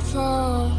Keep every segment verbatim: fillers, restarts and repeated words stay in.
fall.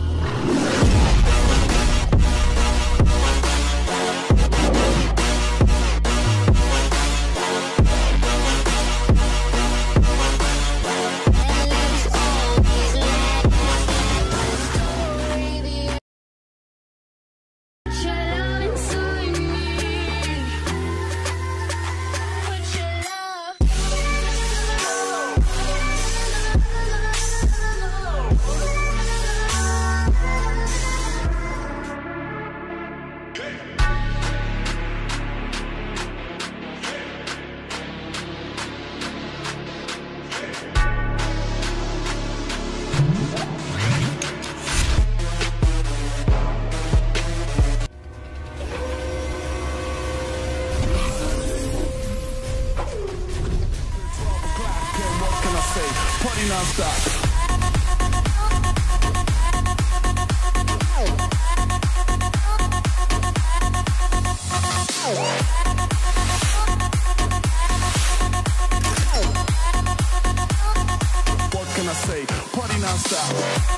Party non-stop. What can I say? Party non-stop.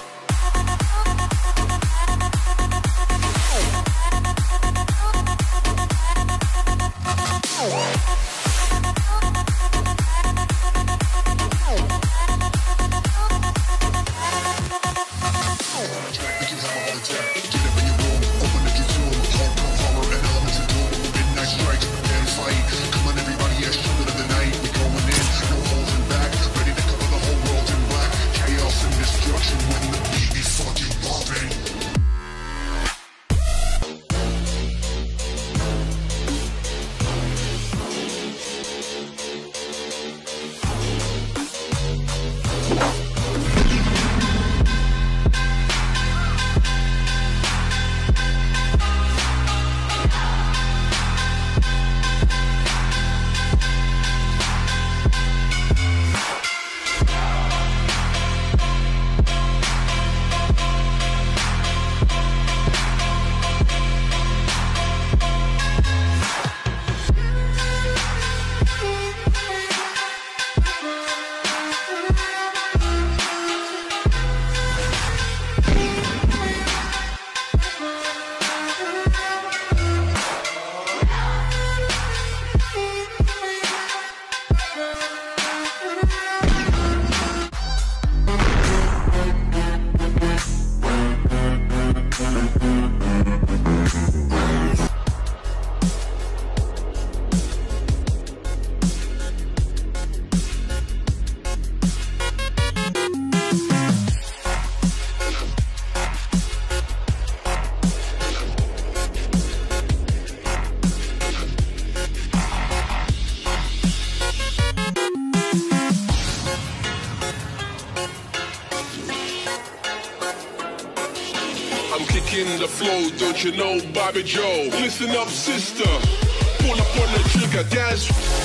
I'm kicking the flow, don't you know, Bobby Joe? Listen up, sister, pull up on the trigger, dance.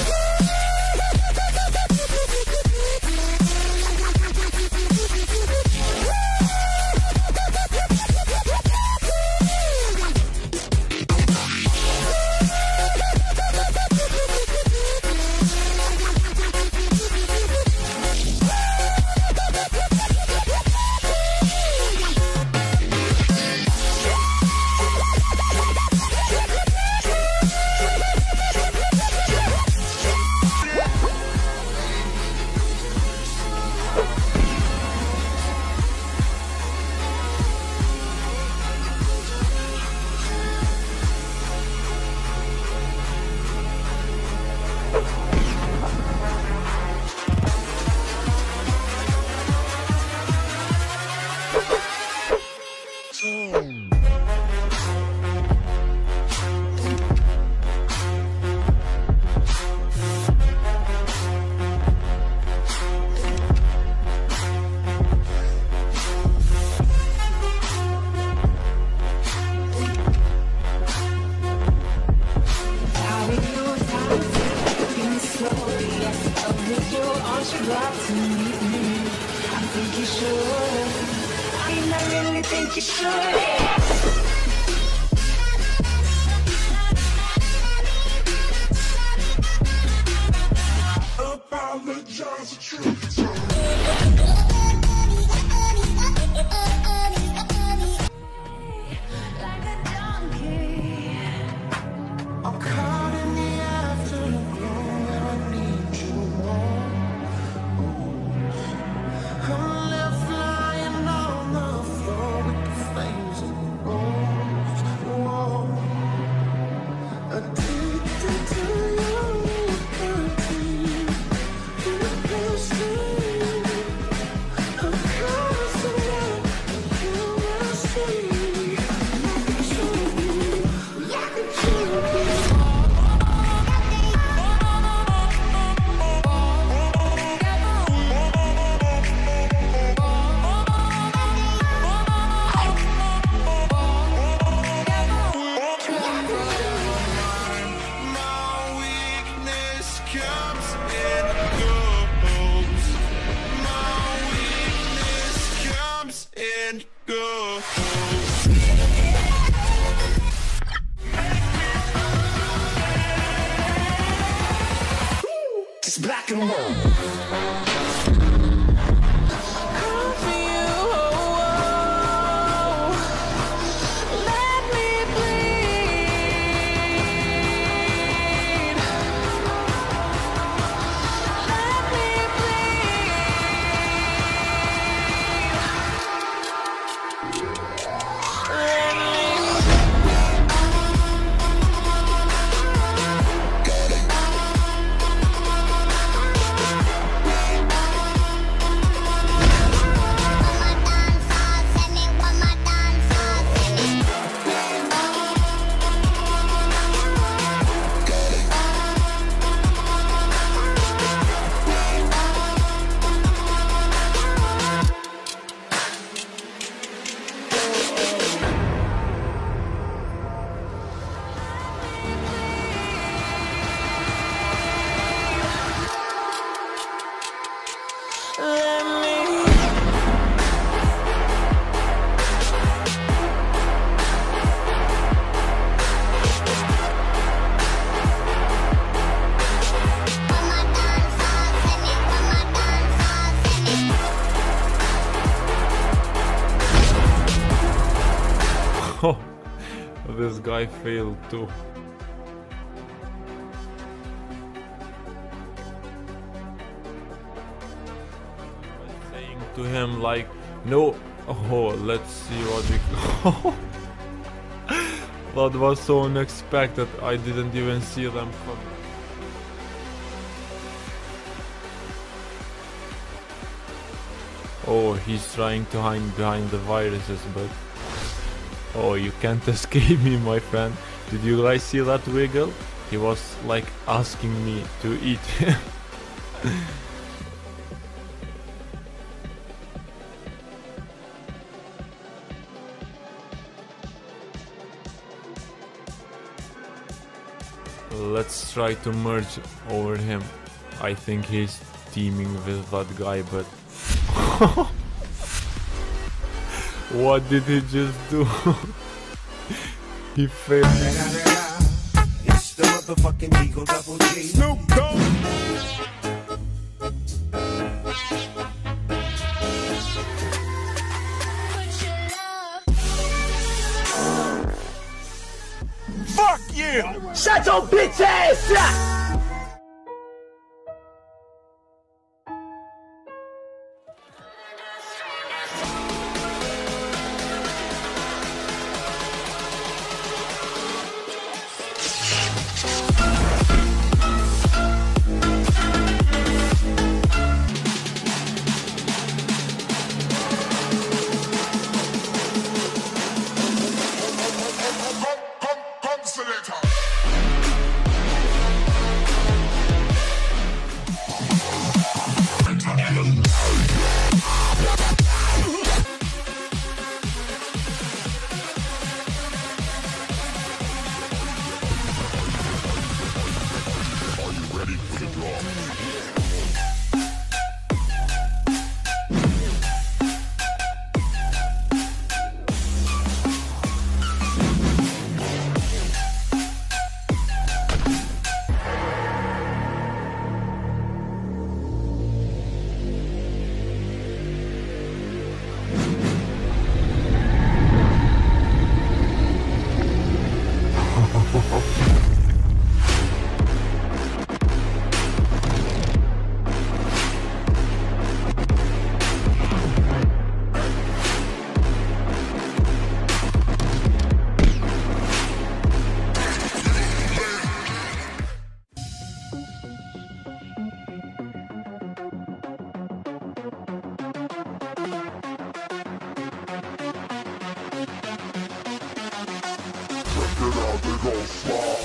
think you should. Apologize, the truth. letting go. It's black and white. Oh, this guy failed too. Saying to him like, no, oh, let's see what we. That was so unexpected. I didn't even see them coming. Oh, he's trying to hide behind the viruses, but oh, you can't escape me, my friend. Did you guys see that wiggle? He was like asking me to eat him. Let's try to merge over him. I think he's teaming with that guy, but what did he just do? He failed. It's the motherfucking Eagle Double G. Snoop Dogg. Fuck you! Shut your bitch ass up! Get out, they gon' slide.